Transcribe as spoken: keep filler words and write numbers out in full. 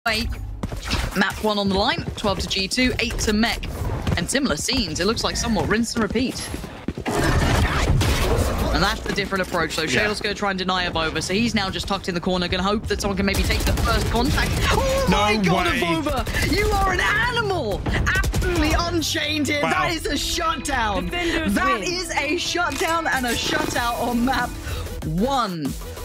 Eight. Map one on the line, twelve to G two, eight to Mech. And similar scenes, it looks like somewhat rinse and repeat. And that's the different approach. So Yeah. Shale's going to try and deny AvovA. So he's now just tucked in the corner, going to hope that someone can maybe take the first contact. Oh my No god, way. AvovA! You are an animal! Absolutely unchained here. Wow. That is a shutdown. Defenders That win. is a shutdown and a shutout on map one.